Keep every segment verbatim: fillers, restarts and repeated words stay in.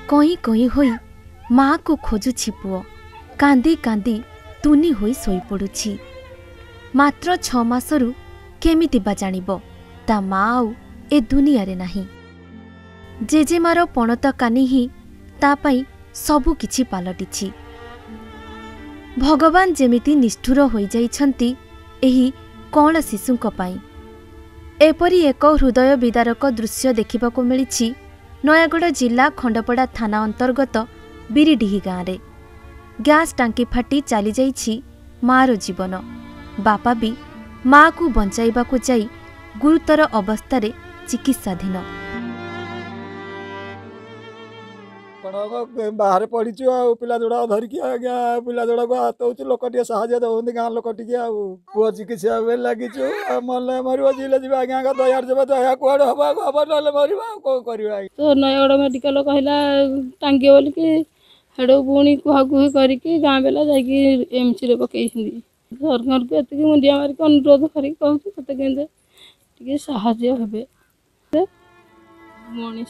कई कई होई माँ को खोजुछि पुओ कांदी कांदी तुनी होई सोई पड़ुछि। मात्र छ मासरु केमिति बा जानिबो ता माँ आउ ए दुनिया रे नाही। जेजेमार पणत कानी ही ता पाई सबु किछि पालटिछि। भगवान जेमिति निष्ठुर होई जाइछन्ति एही कण शिशुंक पाई। एपरी एक हृदय विदारक दृश्य देखिबाकु मिलिछि नयागढ़ जिला खंडपड़ा थाना अंतर्गत बिरिडीही गाँव। गैस टांकी फाटी चली जाइछि मार जीवन। बापा भी माँ को बंचाइबाकु जाई गुरुतर अवस्था चिकित्साधीन। बाहर पड़ी पिला जोड़ा धरिकी आज्ञा पिला जोड़ा को हाथ हो लोक टे साहय दौंती गाँ लोक टे पुआ चिकित्सा लगी मरले मर जिले जी आज्ञा दयार जब दया कड़े हम हम ना मर कौन कर। तो नयगढ़ मेडिकल कहला टांगे बोलिकी हेड़ू पुणी कुहाकुही करके गाँ बेला जाकि एमसी रे पकई सरकार को एति मुंडिया मारिक अनुरोध कर कहते साहाय्य हे मनीष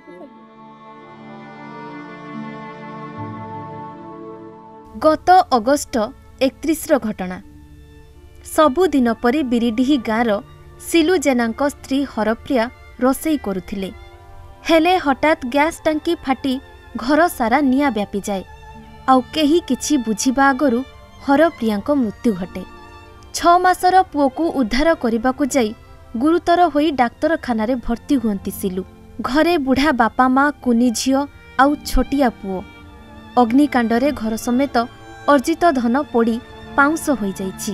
गत अगस्ट एकतीस घटना। सबुदिन परी बिरिडीही गाँर सिलु जेनांक स्त्री हरप्रिया रोसई करुथिले। हेले हठात गैस टांकी फाटी घर सारा निया व्यापी जाए आउ केही किछि बुझिबा आगरु हरप्रियांक मृत्यु घटे। छ मासर पुओकु उद्धार करबाकु जाई गुरुतर होई डाक्तरखाना रे भर्ती हुअंती सिलु। घरे बुढ़ा बापा माँ कुनी झियो आउ छोटिया पुओ। अग्निकांडरे घर समेत अर्जित धन पोड़ी पाउंस होई जाइछि।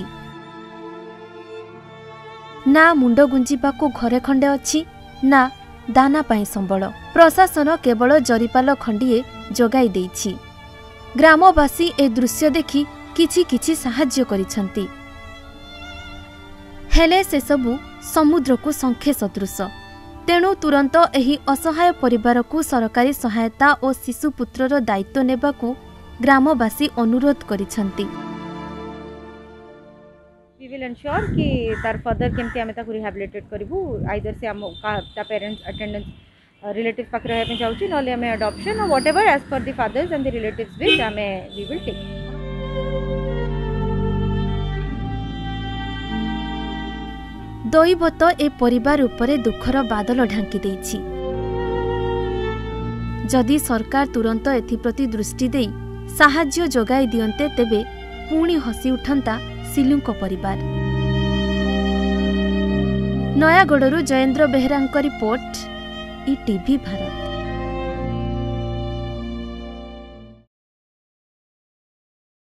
ना मुंड गुंजिबाकु घरे खंडे अछि ना दाना पाई संबल। प्रशासन केवल जरीपाल खंडिए जोगाई देइछि। ग्रामवासी ए दृश्य देखि किछि किछि साहाय्य करिसंती। हेले से सबु समुद्र को संखे सदृश। तेणु तुरंत एही असहाय परिवार को सरकारी सहायता और शिशुपुत्रर दायित्व नेबाकू ग्रामवासी अनुरोध करिसंती। वी विल एंश्योर कि तार फर्दर केमती आमे ताकू रिहैबिलिटेट करबू आइदर से हम का ता पेरेंट्स अटेंडेंस रिलेटिव्स पाक रहे पे जाउची नले हमें अडॉप्शन और whatever as per the fathers and the relatives wish हमें वी विल टेक। दैवत ए परिवार उपरे दुखर बादल ढांकी देइछि। जदि सरकार तुरंत एथिप्रति दृष्टि देई साहाय्य जोगाई दियंते तेबे पुणी हसी उठंता सिलुंक परिवार। नयागढ़रू जयेंद्र बेहरांक रिपोर्ट, ई टीवी भारत।